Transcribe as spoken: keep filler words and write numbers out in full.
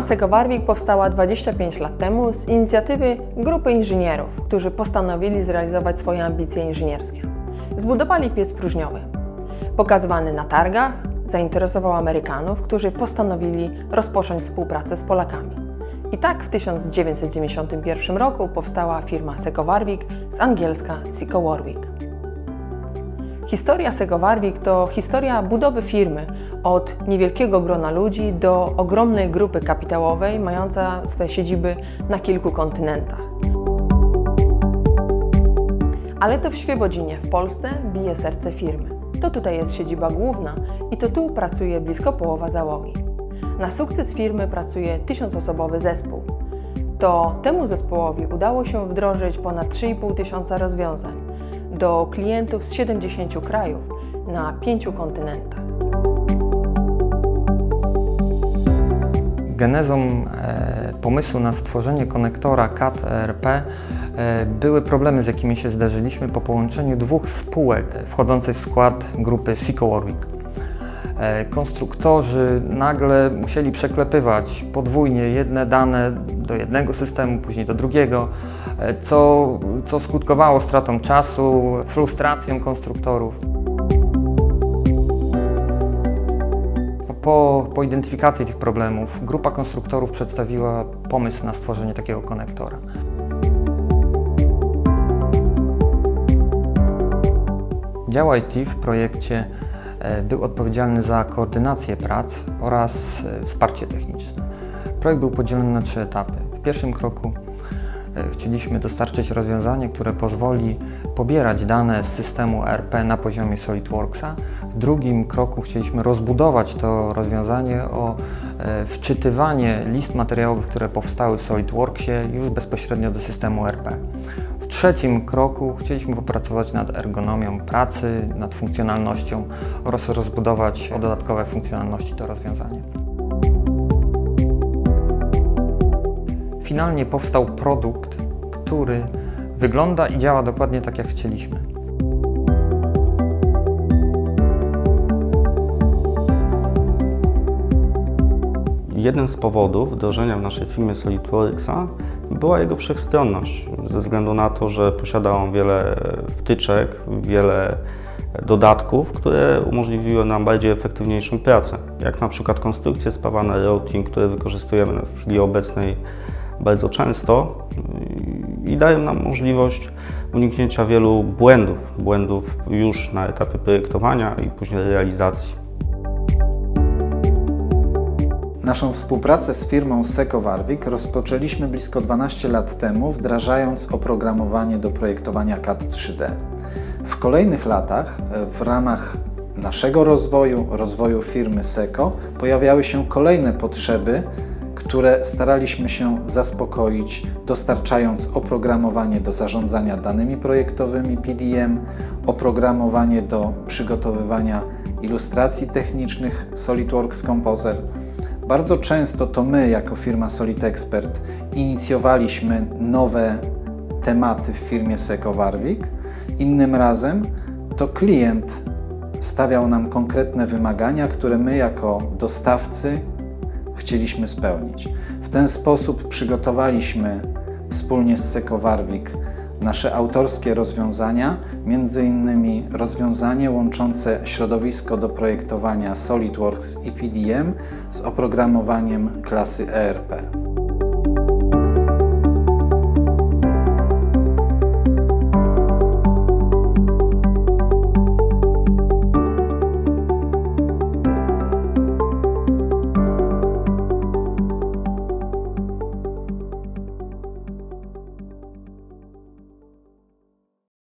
Firma Seco Warwick powstała dwadzieścia pięć lat temu z inicjatywy grupy inżynierów, którzy postanowili zrealizować swoje ambicje inżynierskie. Zbudowali piec próżniowy. Pokazywany na targach, zainteresował Amerykanów, którzy postanowili rozpocząć współpracę z Polakami. I tak w tysiąc dziewięćset dziewięćdziesiątym pierwszym roku powstała firma Seco Warwick z angielska Seco Warwick. Historia Seco Warwick to historia budowy firmy od niewielkiego grona ludzi do ogromnej grupy kapitałowej mająca swe siedziby na kilku kontynentach. Ale to w Świebodzinie w Polsce bije serce firmy. To tutaj jest siedziba główna i to tu pracuje blisko połowa załogi. Na sukces firmy pracuje tysiącosobowy zespół. To temu zespołowi udało się wdrożyć ponad trzy i pół tysiąca rozwiązań do klientów z siedemdziesięciu krajów na pięciu kontynentach. Genezą e, pomysłu na stworzenie konektora C A T E R P e, były problemy, z jakimi się zderzyliśmy po połączeniu dwóch spółek wchodzących w skład grupy Seco Warwick. E, konstruktorzy nagle musieli przeklepywać podwójnie jedne dane do jednego systemu, później do drugiego, e, co, co skutkowało stratą czasu, frustracją konstruktorów. Po, po identyfikacji tych problemów grupa konstruktorów przedstawiła pomysł na stworzenie takiego konektora. Dział I T w projekcie był odpowiedzialny za koordynację prac oraz wsparcie techniczne. Projekt był podzielony na trzy etapy. W pierwszym kroku chcieliśmy dostarczyć rozwiązanie, które pozwoli pobierać dane z systemu E R P na poziomie SolidWorksa. W drugim kroku chcieliśmy rozbudować to rozwiązanie o e, wczytywanie list materiałowych, które powstały w SolidWorksie już bezpośrednio do systemu E R P. W trzecim kroku chcieliśmy popracować nad ergonomią pracy, nad funkcjonalnością oraz rozbudować o dodatkowe funkcjonalności to rozwiązanie. Finalnie powstał produkt, który wygląda i działa dokładnie tak, jak chcieliśmy. Jeden z powodów wdrożenia w naszej firmie SolidWorksa była jego wszechstronność, ze względu na to, że posiada on wiele wtyczek, wiele dodatków, które umożliwiły nam bardziej efektywniejszą pracę, jak na przykład konstrukcje spawane, routing, które wykorzystujemy w chwili obecnej bardzo często i dają nam możliwość uniknięcia wielu błędów, błędów już na etapie projektowania i później realizacji. Naszą współpracę z firmą Seco Warwick rozpoczęliśmy blisko dwanaście lat temu, wdrażając oprogramowanie do projektowania C A D trzy D. W kolejnych latach w ramach naszego rozwoju, rozwoju firmy Seco, pojawiały się kolejne potrzeby, które staraliśmy się zaspokoić, dostarczając oprogramowanie do zarządzania danymi projektowymi P D M, oprogramowanie do przygotowywania ilustracji technicznych SolidWorks Composer. Bardzo często to my, jako firma SolidExpert, inicjowaliśmy nowe tematy w firmie Seco Warwick. Innym razem to klient stawiał nam konkretne wymagania, które my jako dostawcy chcieliśmy spełnić. W ten sposób przygotowaliśmy wspólnie z Seco Warwick nasze autorskie rozwiązania, między innymi rozwiązanie łączące środowisko do projektowania SolidWorks i P D M z oprogramowaniem klasy E R P.